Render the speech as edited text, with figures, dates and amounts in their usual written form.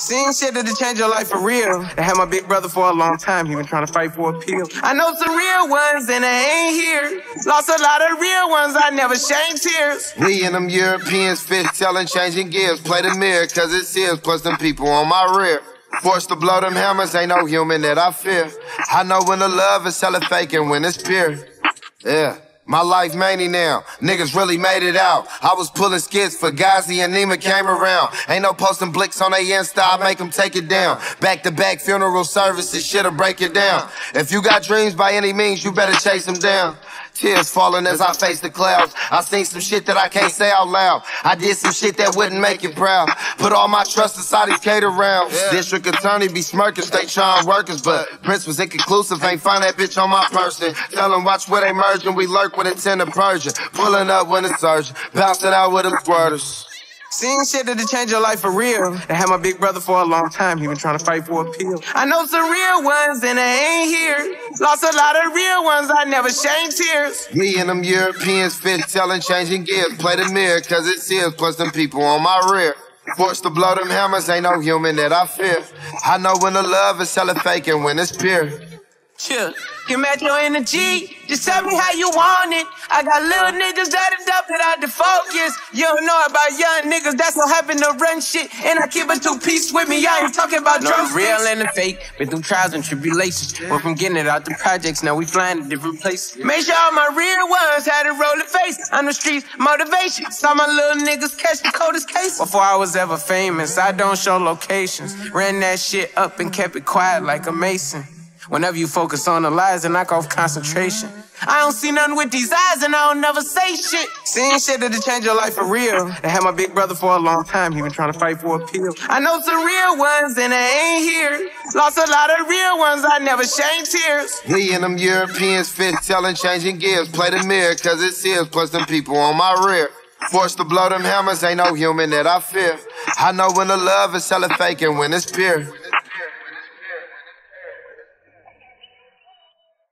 Seen shit that'll change your life for real. I had my big brother for a long time, he been trying to fight for a pill. I know some real ones and they ain't here. Lost a lot of real ones, I never shed tears. We and them Europeans fit telling, changing gears. Play the mirror, cause it's his, plus them people on my rear. Forced to blow them hammers, ain't no human that I fear. I know when the love is hella fake and when it's pure. Yeah. My life many now, niggas really made it out. I was pulling skits for Ghazi and Nima came around. Ain't no posting blicks on they Insta, I make them take it down. Back-to-back funeral services, shit'll break it down. If you got dreams by any means, you better chase them down. Tears falling as I face the clouds. I seen some shit that I can't say out loud. I did some shit that wouldn't make you proud. Put all my trust inside these cater rounds. District attorney be smirking, stay trying workers, but Prince was inconclusive, ain't find that bitch on my person. Tell them watch where they merging, we lurk with intent of purging. Pulling up when it's urgent, bouncing out with them squirters. Seen shit that'll change your life for real. I had my big brother for a long time, he been trying to fight for a pill. I know some real ones and they ain't here. Lost a lot of real ones, I never shed tears. Me and them Europeans fit telling, changing gears. Play the mirror, cause it's his, plus them people on my rear. Forced to blow them hammers, ain't no human that I fear. I know when the love is hella fake and when it's pure. Chill. You match your energy, just tell me how you want it. I got little niggas that are up that I defocus. You don't know about young niggas, that's what happened to run shit. And I keep a two-piece with me, I ain't talking about drumsticks. Real and the fake, been through trials and tribulations. Went from getting it out the projects, now we flying to different places. Make sure all my real ones had a rolling face. On the streets, motivation. Saw my little niggas catch the coldest case. Before I was ever famous, I don't show locations. Ran that shit up and kept it quiet like a mason. Whenever you focus on the lies and knock off concentration. I don't see nothing with these eyes and I don't never say shit. Seen shit that'll change your life for real. I had my big brother for a long time, he been trying to fight for a pill. I know some real ones and they ain't here. Lost a lot of real ones, I never shed tears. We and them Europeans fit telling, changing gears. Play the mirror, cause it's his, plus them people on my rear. Forced to blow them hammers, ain't no human that I fear. I know when the love is hella fake and when it's pure.